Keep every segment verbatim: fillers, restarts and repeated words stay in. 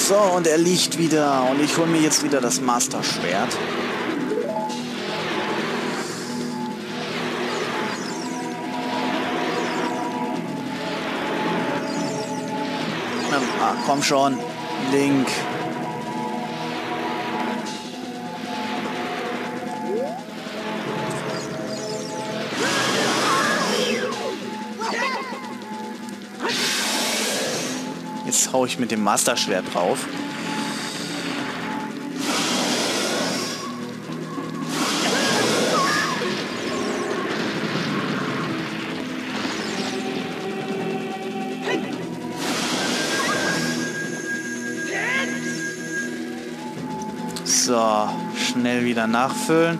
So, und er liegt wieder. Und ich hole mir jetzt wieder das Master-Schwert. Ah, komm schon, Link. Jetzt hau ich mit dem Master-Schwert drauf. So, schnell wieder nachfüllen.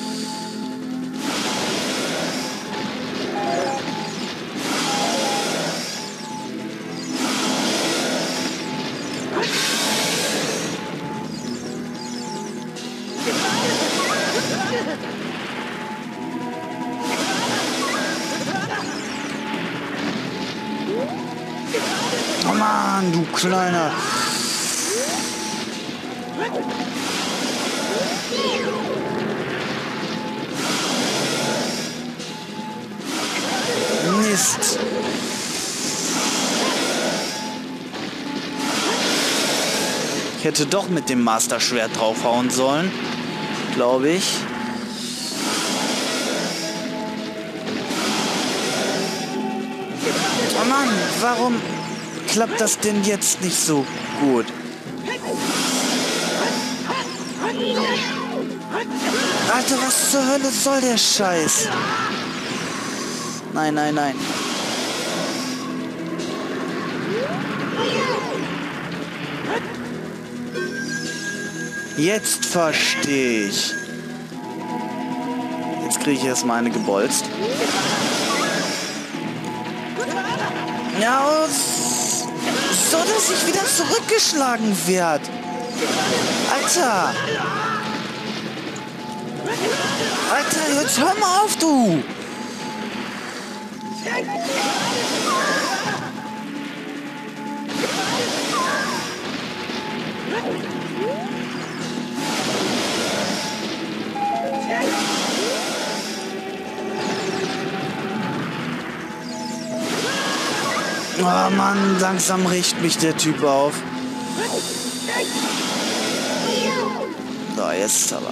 Oh Mann, du Kleiner. Mist. Ich hätte doch mit dem Master-Schwert draufhauen sollen, glaube ich. Oh Mann, warum klappt das denn jetzt nicht so gut? Alter, was zur Hölle soll der Scheiß? Nein, nein, nein. Jetzt verstehe ich. Jetzt kriege ich erstmal eine gebolzt. Ja, so dass ich wieder zurückgeschlagen werde. Alter! Alter, jetzt hör mal auf, du! Oh Mann, langsam riecht mich der Typ auf. So, jetzt aber.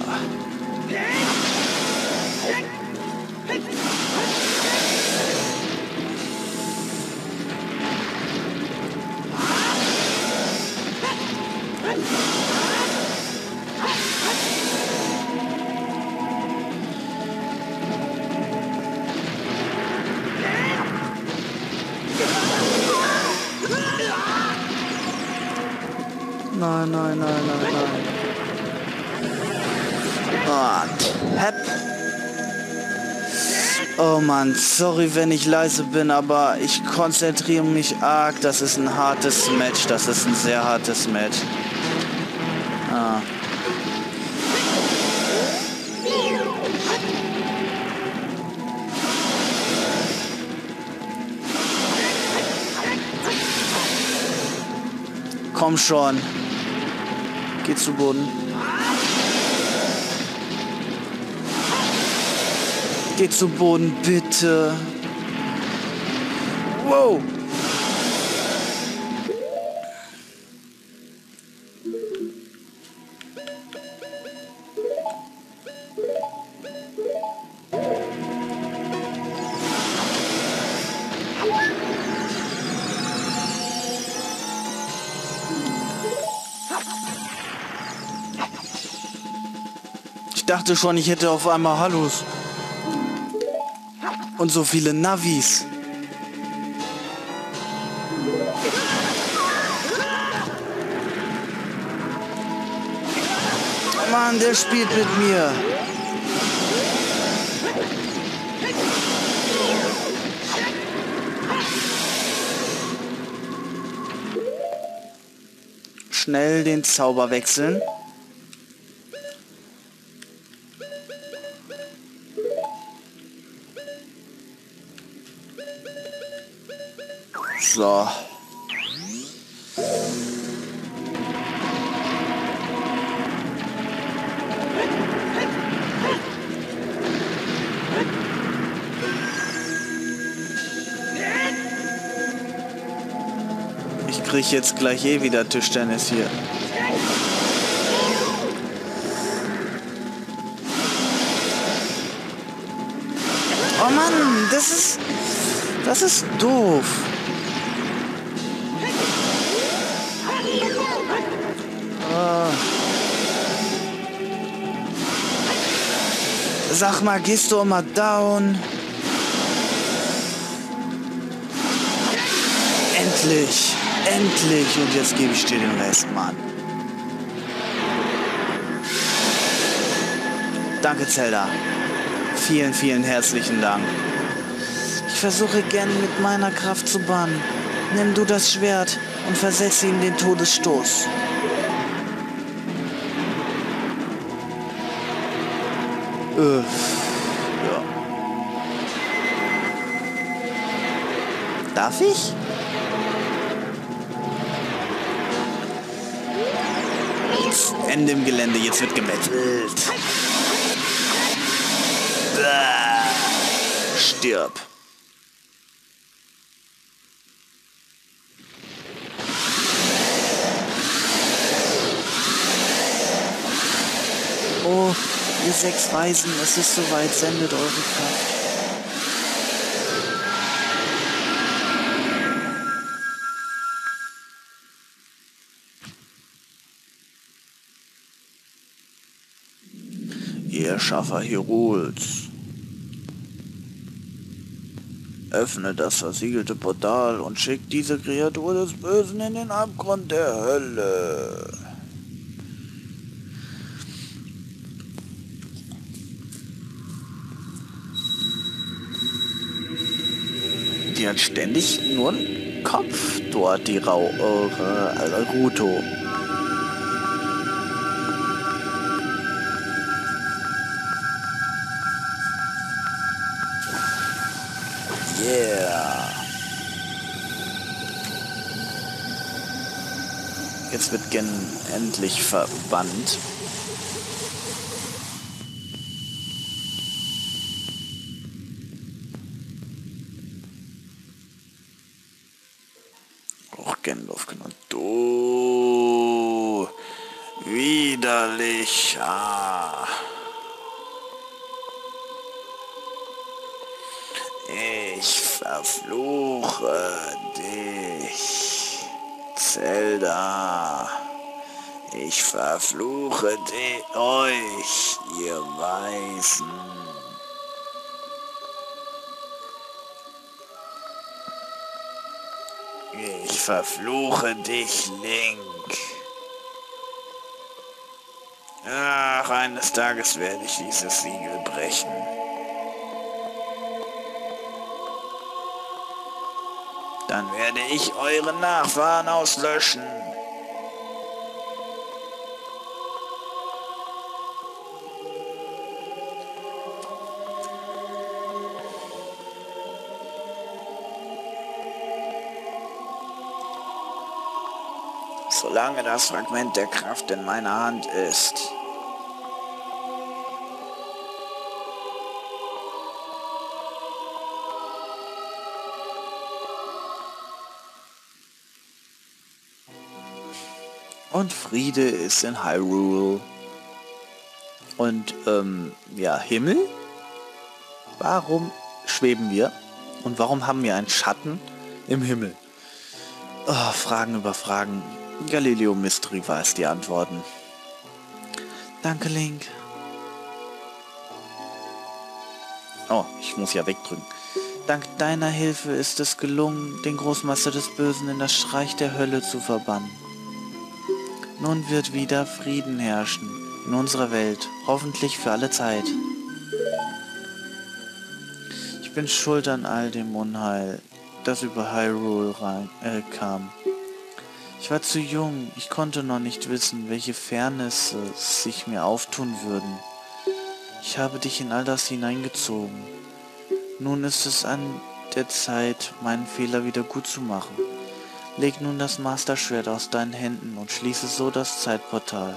Nein, nein, nein, nein, nein. Und hepp. Oh Mann, sorry, wenn ich leise bin, aber ich konzentriere mich arg. Das ist ein hartes Match. Das ist ein sehr hartes Match. Ah. Komm schon. Geh zu Boden. Geh zu Boden, bitte. Wow. Ich dachte schon, ich hätte auf einmal Hallos. Und so viele Navis. Mann, der spielt mit mir. Schnell den Zauber wechseln. So. krieg jetzt gleich eh wieder Tischtennis hier. Oh Mann, das ist... Das ist doof. Oh. Sag mal, gehst du mal down? Endlich, endlich. Und jetzt gebe ich dir den Rest, Mann. Danke, Zelda. Vielen, vielen herzlichen Dank. Ich versuche gern mit meiner Kraft zu bannen. Nimm du das Schwert und versetze ihm den Todesstoß. Äh, ja. Darf ich? Jetzt Ende im Gelände, jetzt wird gemetzelt. Äh, stirb. Oh, ihr sechs Weisen, es ist soweit, sendet eure Kraft. Ihr Schaffer Hyruls, öffne das versiegelte Portal und schickt diese Kreatur des Bösen in den Abgrund der Hölle. Die hat ständig nur einen Kopf dort, die Rau äh, Ruto. Yeah. Jetzt wird Gen endlich verbannt. Gandalf genannt. Du widerlicher. Ich verfluche dich, Zelda. Ich verfluche dich, euch, ihr Weisen. Ich verfluche dich, Link. Ach, eines Tages werde ich dieses Siegel brechen. Dann werde ich eure Nachfahren auslöschen. Solange das Fragment der Kraft in meiner Hand ist. Und Friede ist in Hyrule. Und, ähm, ja, Himmel? Warum schweben wir? Und warum haben wir einen Schatten im Himmel? Oh, Fragen über Fragen. Galileo Mystery weiß die Antworten. Danke, Link. Oh, ich muss ja wegdrücken. Dank deiner Hilfe ist es gelungen, den Großmeister des Bösen in das Reich der Hölle zu verbannen. Nun wird wieder Frieden herrschen in unserer Welt, hoffentlich für alle Zeit. Ich bin schuld an all dem Unheil, das über Hyrule rein, äh, kam. Ich war zu jung, ich konnte noch nicht wissen, welche Fairnisse sich mir auftun würden. Ich habe dich in all das hineingezogen. Nun ist es an der Zeit, meinen Fehler wieder gut zu machen. Leg nun das Master-Schwert aus deinen Händen und schließe so das Zeitportal.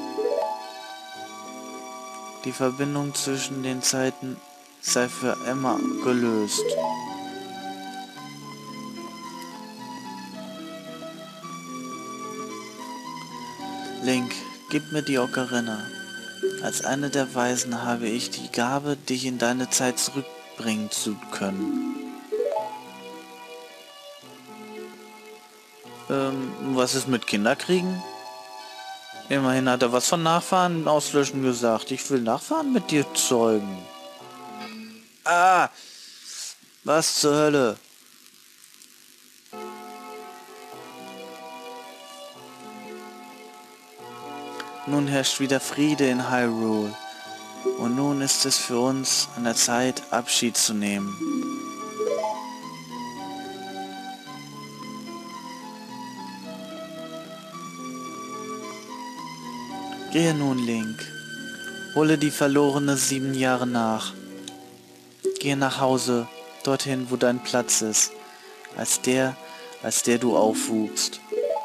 Die Verbindung zwischen den Zeiten sei für immer gelöst. Link, gib mir die Ocarina. Als eine der Weisen habe ich die Gabe, dich in deine Zeit zurückbringen zu können. Ähm, was ist mit Kinderkriegen? Immerhin hat er was von Nachfahren auslöschen gesagt. Ich will Nachfahren mit dir zeugen. Ah! Was zur Hölle? Nun herrscht wieder Friede in Hyrule. Und nun ist es für uns an der Zeit, Abschied zu nehmen. Gehe nun, Link. Hole die verlorene sieben Jahre nach. Gehe nach Hause, dorthin, wo dein Platz ist, als der, als der du aufwuchst.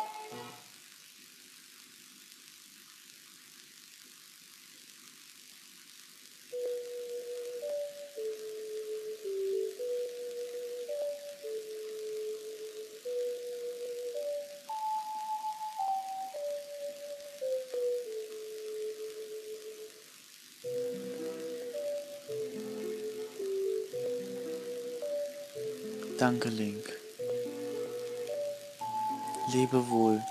Danke, Link. Lebe wohl.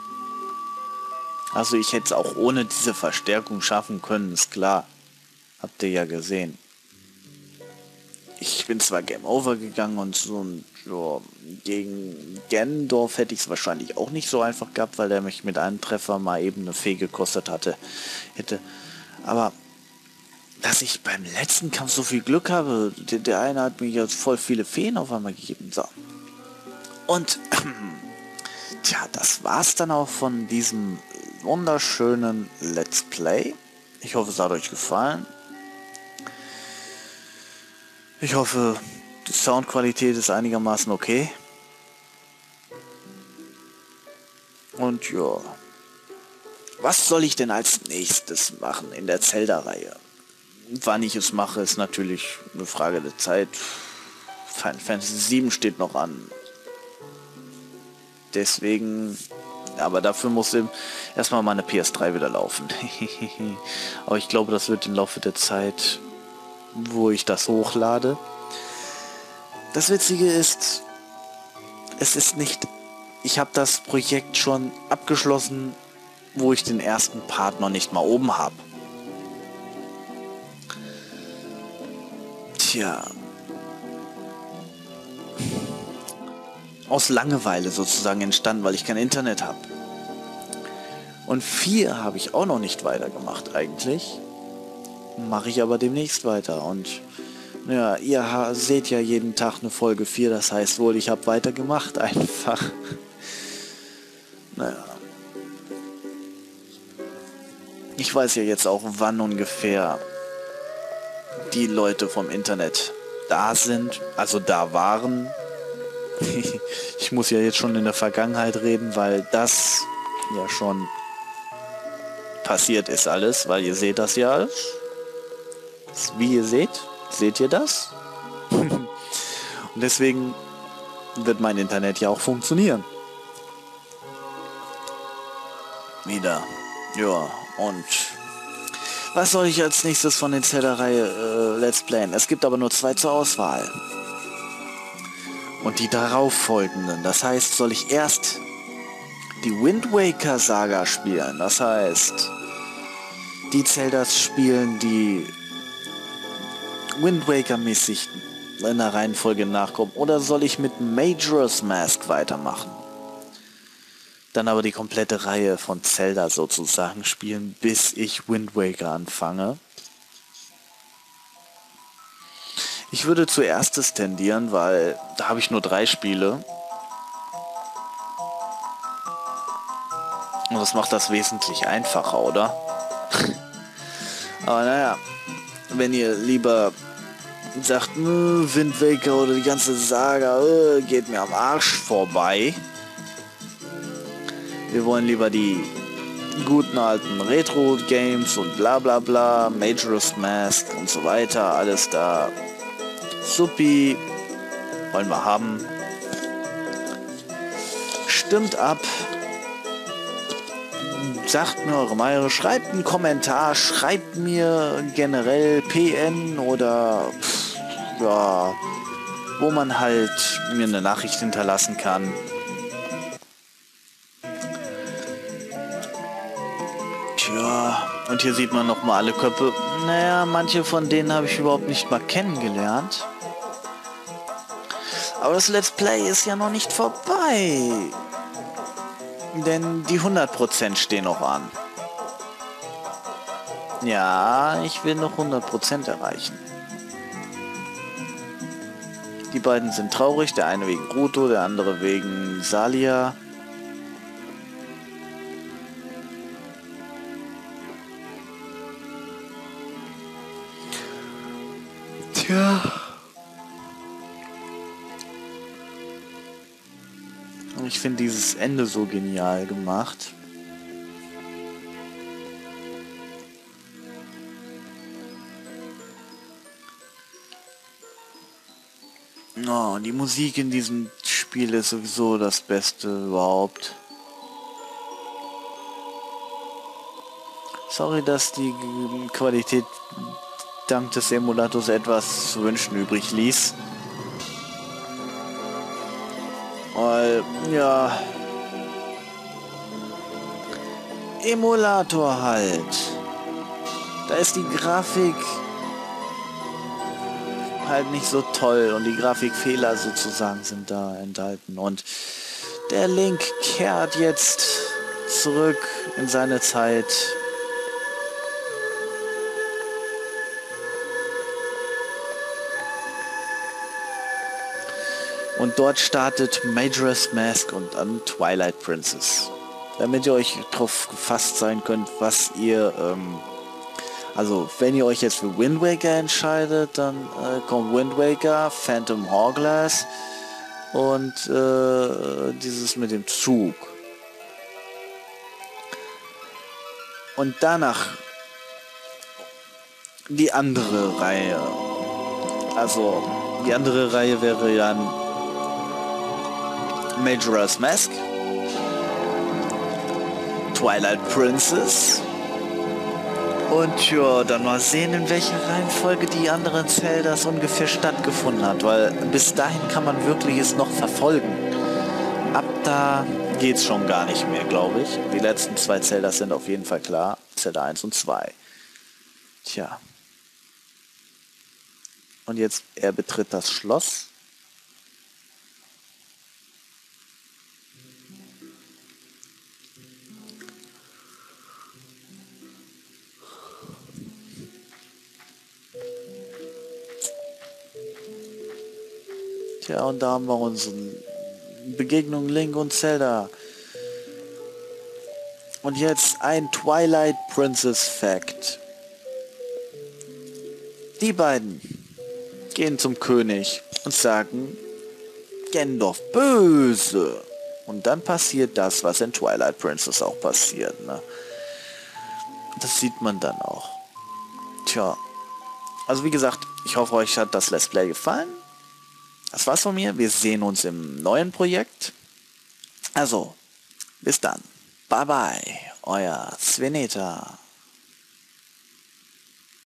Also ich hätte es auch ohne diese Verstärkung schaffen können, ist klar. Habt ihr ja gesehen. Ich bin zwar Game Over gegangen und so, und so gegen Gendorf hätte ich es wahrscheinlich auch nicht so einfach gehabt, weil der mich mit einem Treffer mal eben eine Fee gekostet hatte. Hätte. Aber dass ich beim letzten Kampf so viel Glück habe, der, der eine hat mir jetzt voll viele Feen auf einmal gegeben. So. Und tja, das war's dann auch von diesem wunderschönen Let's Play. Ich hoffe, es hat euch gefallen. Ich hoffe, die Soundqualität ist einigermaßen okay. Und ja, was soll ich denn als nächstes machen in der Zelda-Reihe? Wann ich es mache, ist natürlich eine Frage der Zeit. Final Fantasy sieben steht noch an. Deswegen, aber dafür muss eben erstmal meine P S drei wieder laufen. Aber ich glaube, das wird im Laufe der Zeit, wo ich das hochlade. Das Witzige ist, es ist nicht, ich habe das Projekt schon abgeschlossen, wo ich den ersten Part noch nicht mal oben habe. Tja. Aus Langeweile sozusagen entstanden, weil ich kein Internet habe. Und vier habe ich auch noch nicht weitergemacht eigentlich. Mache ich aber demnächst weiter. Und ja, ihr seht ja jeden Tag eine Folge vier, das heißt wohl, ich habe weitergemacht einfach. Naja. Ich weiß ja jetzt auch, wann ungefähr die Leute vom Internet da sind, also da waren. Ich muss ja jetzt schon in der Vergangenheit reden, weil das ja schon passiert ist alles, weil ihr seht das ja alles. Wie ihr seht, seht ihr das? Und deswegen wird mein Internet ja auch funktionieren. Wieder. Ja, und was soll ich als nächstes von den Zelda-Reihe äh, Let's Playen? Es gibt aber nur zwei zur Auswahl. Und die darauf folgenden. Das heißt, soll ich erst die Wind Waker Saga spielen. Das heißt, die Zeldas spielen, die Wind Waker mäßig in der Reihenfolge nachkommen. Oder soll ich mit Majora's Mask weitermachen? Dann aber die komplette Reihe von Zelda sozusagen spielen, bis ich Wind Waker anfange. Ich würde zuerst es tendieren, weil da habe ich nur drei Spiele. Und das macht das wesentlich einfacher, oder? Aber naja, wenn ihr lieber sagt, Wind Waker oder die ganze Saga äh, geht mir am Arsch vorbei. Wir wollen lieber die guten alten Retro-Games und bla bla bla, Majora's Mask und so weiter, alles da. Supi, wollen wir haben. Stimmt ab. sagt mir eure Meinung, schreibt einen Kommentar, schreibt mir generell P N oder pff, ja, wo man halt mir eine Nachricht hinterlassen kann. Tja, und hier sieht man nochmal alle Köpfe. Naja, manche von denen habe ich überhaupt nicht mal kennengelernt. Aber das Let's Play ist ja noch nicht vorbei. Denn die hundert Prozent stehen noch an. Ja, ich will noch hundert Prozent erreichen. Die beiden sind traurig, der eine wegen Ruto, der andere wegen Salia. Tja. Ich finde dieses Ende so genial gemacht. Oh, die Musik in diesem Spiel ist sowieso das Beste überhaupt. Sorry, dass die Qualität dank des Emulators etwas zu wünschen übrig ließ. Weil, ja... Emulator halt. Da ist die Grafik halt nicht so toll und die Grafikfehler sozusagen sind da enthalten. Und der Link kehrt jetzt zurück in seine Zeit. Und dort startet Majora's Mask und dann Twilight Princess. Damit ihr euch drauf gefasst sein könnt, was ihr... Ähm, also, wenn ihr euch jetzt für Wind Waker entscheidet, dann äh, kommt Wind Waker, Phantom Hourglass und äh, dieses mit dem Zug. Und danach die andere Reihe. Also, die andere Reihe wäre ja Majora's Mask, Twilight Princess und ja, dann mal sehen, in welcher Reihenfolge die anderen Zeldas ungefähr stattgefunden hat, weil bis dahin kann man wirklich es noch verfolgen. Ab da geht's schon gar nicht mehr, glaube ich. Die letzten zwei Zeldas sind auf jeden Fall klar, Zelda eins und zwei. Tja. Und jetzt, er betritt das Schloss. Tja, und da haben wir unsere Begegnung Link und Zelda. Und jetzt ein Twilight Princess Fact. Die beiden gehen zum König und sagen, Gandalf böse. Und dann passiert das, was in Twilight Princess auch passiert. Ne? Das sieht man dann auch. Tja. Also wie gesagt, ich hoffe, euch hat das Let's Play gefallen. Das war's von mir. Wir sehen uns im neuen Projekt. Also, bis dann. Bye bye. Euer Sveneta.